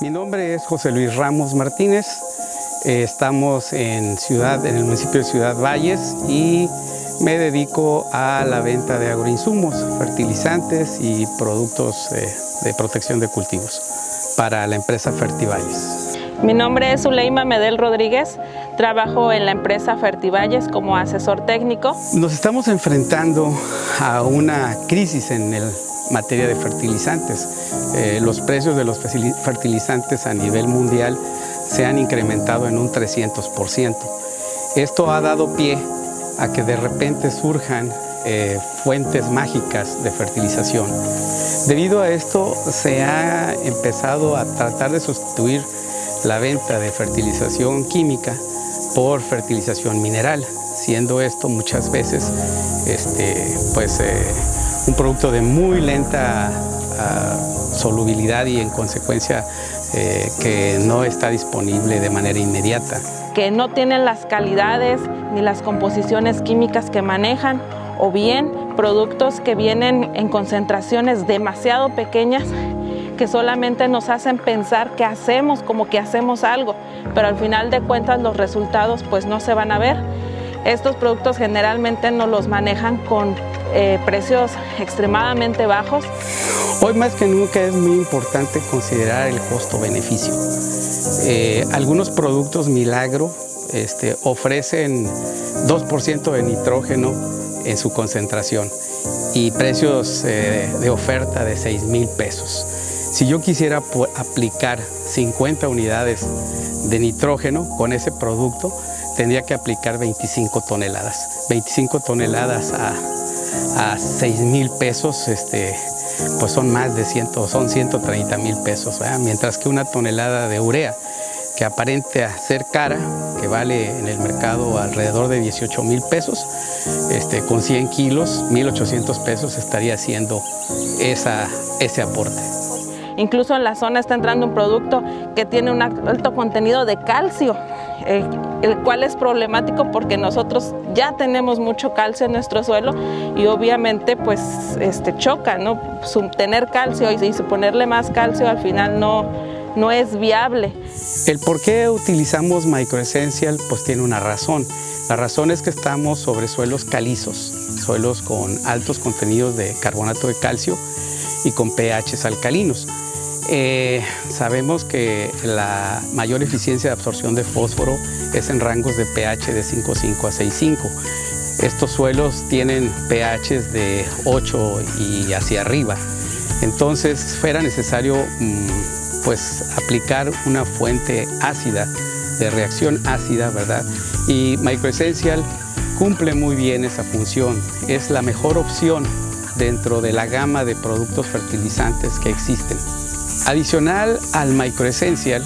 Mi nombre es José Luis Ramos Martínez. Estamos en el municipio de Ciudad Valles y me dedico a la venta de agroinsumos, fertilizantes y productos de protección de cultivos para la empresa Fertivalles. Mi nombre es Zuleima Medel Rodríguez, trabajo en la empresa Fertivalles como asesor técnico. Nos estamos enfrentando a una crisis en materia de fertilizantes. Los precios de los fertilizantes a nivel mundial se han incrementado en un 300%. Esto ha dado pie a que de repente surjan fuentes mágicas de fertilización. Debido a esto se ha empezado a tratar de sustituir la venta de fertilización química por fertilización mineral, siendo esto muchas veces un producto de muy lenta solubilidad y en consecuencia que no está disponible de manera inmediata. Que no tienen las calidades ni las composiciones químicas que manejan, o bien productos que vienen en concentraciones demasiado pequeñas que solamente nos hacen pensar que hacemos como que hacemos algo, pero al final de cuentas los resultados pues no se van a ver. Estos productos generalmente nos los manejan con precios extremadamente bajos. Hoy más que nunca es muy importante considerar el costo-beneficio. Algunos productos milagro ofrecen 2% de nitrógeno en su concentración y precios de oferta de 6,000 pesos. Si yo quisiera aplicar 50 unidades de nitrógeno con ese producto, tendría que aplicar 25 toneladas. 25 toneladas a 6,000 pesos, pues son más de 130,000 pesos, ¿verdad? Mientras que una tonelada de urea, que aparente ser cara, que vale en el mercado alrededor de 18,000 pesos, con 100 kilos, 1,800 pesos estaría haciendo ese aporte. Incluso en la zona está entrando un producto que tiene un alto contenido de calcio, el cual es problemático porque nosotros ya tenemos mucho calcio en nuestro suelo y obviamente pues choca, ¿no? Tener calcio y ponerle más calcio al final no es viable. El por qué utilizamos Microessential pues tiene una razón. La razón es que estamos sobre suelos calizos, suelos con altos contenidos de carbonato de calcio y con pHs alcalinos. Sabemos que la mayor eficiencia de absorción de fósforo es en rangos de pH de 5,5 a 6,5. Estos suelos tienen pHs de 8 y hacia arriba. Entonces fuera necesario pues aplicar una fuente ácida, de reacción ácida, ¿verdad? Y Microessential cumple muy bien esa función. Es la mejor opción dentro de la gama de productos fertilizantes que existen. Adicional al Microessential,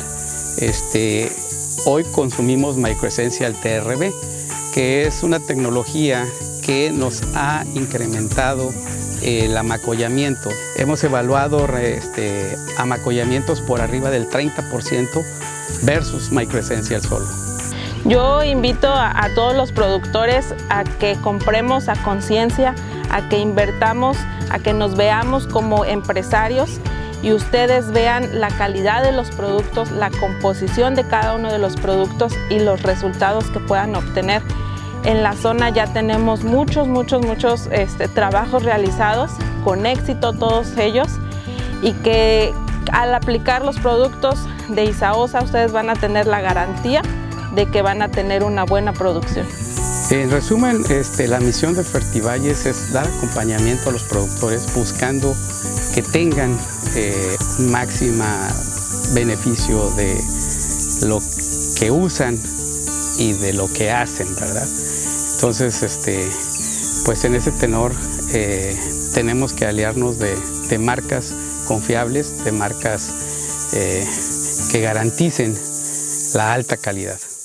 hoy consumimos Microessential TRB, que es una tecnología que nos ha incrementado el amacollamiento. Hemos evaluado amacollamientos por arriba del 30% versus Microessential solo. Yo invito a todos los productores a que compremos a conciencia, a que invertamos, a que nos veamos como empresarios y ustedes vean la calidad de los productos, la composición de cada uno de los productos y los resultados que puedan obtener. En la zona ya tenemos muchos trabajos realizados, con éxito todos ellos, y que al aplicar los productos de Izaosa ustedes van a tener la garantía de que van a tener una buena producción. En resumen, la misión de Fertivalles es dar acompañamiento a los productores buscando que tengan máximo beneficio de lo que usan y de lo que hacen, ¿verdad? Entonces, pues en ese tenor tenemos que aliarnos de marcas confiables, de marcas que garanticen la alta calidad.